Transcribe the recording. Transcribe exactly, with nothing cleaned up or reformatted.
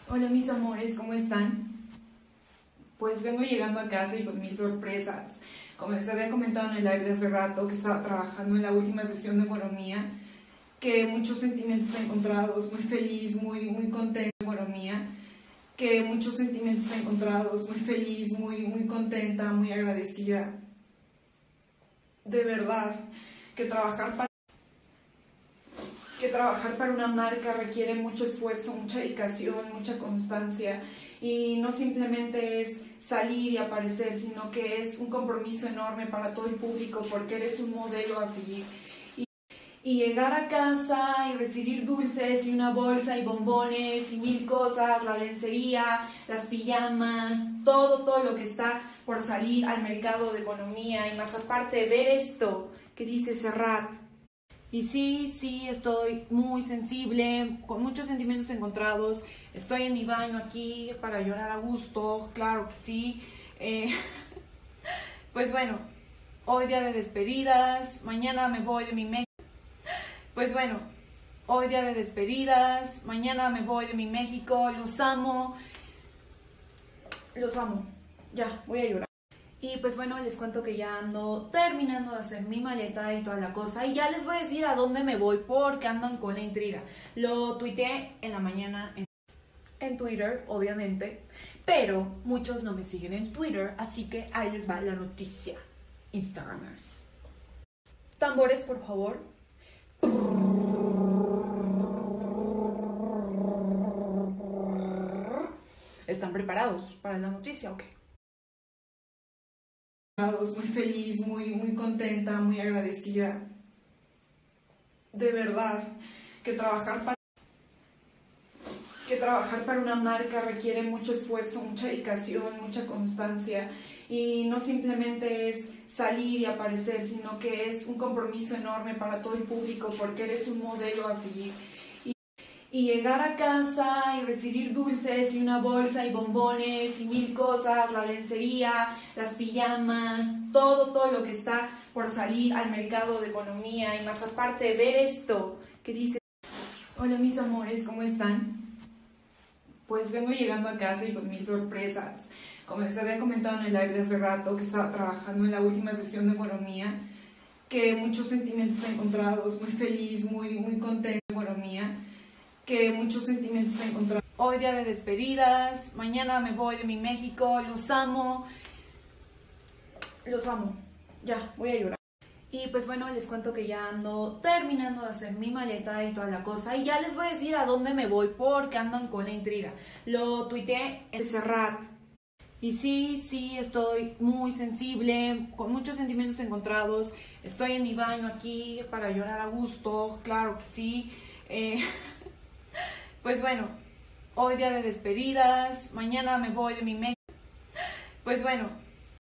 Hola mis amores, ¿cómo están? Pues vengo llegando a casa y con mil sorpresas. Como les había comentado en el live de hace rato, que estaba trabajando en la última sesión de Moromía, que muchos sentimientos encontrados, muy feliz, muy, muy contenta de Moromía, que muchos sentimientos encontrados, muy feliz, muy, muy contenta, muy agradecida. De verdad, que trabajar para que trabajar para una marca requiere mucho esfuerzo, mucha dedicación, mucha constancia, y no simplemente es salir y aparecer, sino que es un compromiso enorme para todo el público, porque eres un modelo a seguir. Y, y llegar a casa y recibir dulces y una bolsa y bombones y mil cosas, la lencería, las pijamas, todo, todo lo que está por salir al mercado de economía, y más aparte ver esto que dice Serrat. Y sí, sí, estoy muy sensible, con muchos sentimientos encontrados. Estoy en mi baño aquí para llorar a gusto, claro que sí. Eh, pues bueno, hoy día de despedidas, mañana me voy de mi México. Pues bueno, hoy día de despedidas, mañana me voy de mi México, los amo, los amo. Ya, voy a llorar. Y pues bueno, les cuento que ya ando terminando de hacer mi maleta y toda la cosa. Y ya les voy a decir a dónde me voy porque andan con la intriga. Lo tuiteé en la mañana en, en Twitter, obviamente. Pero muchos no me siguen en Twitter, así que ahí les va la noticia. Instagramers. Tambores, por favor. ¿Están preparados para la noticia? Ok. Muy feliz, muy, muy contenta, muy agradecida. De verdad, que trabajar para que trabajar para una marca requiere mucho esfuerzo, mucha dedicación, mucha constancia, y no simplemente es salir y aparecer, sino que es un compromiso enorme para todo el público, porque eres un modelo a seguir. Y llegar a casa y recibir dulces y una bolsa y bombones y mil cosas, la lencería, las pijamas, todo, todo lo que está por salir al mercado de economía, y más aparte ver esto que dice... Hola mis amores, ¿cómo están? Pues vengo llegando a casa y con mil sorpresas. Como les había comentado en el live de hace rato, que estaba trabajando en la última sesión de Moromía, que muchos sentimientos encontrados, muy feliz, muy, muy contenta de Moromía, que muchos sentimientos encontrados. Hoy día de despedidas, mañana me voy de mi México, los amo, los amo, ya, voy a llorar. Y pues bueno, les cuento que ya ando terminando de hacer mi maleta y toda la cosa, y ya les voy a decir a dónde me voy porque andan con la intriga. Lo tuiteé en Serrat. Y sí, sí, estoy muy sensible, con muchos sentimientos encontrados. Estoy en mi baño aquí para llorar a gusto, claro que sí. Eh, Pues bueno, hoy día de despedidas, mañana me voy de mi México. Pues bueno,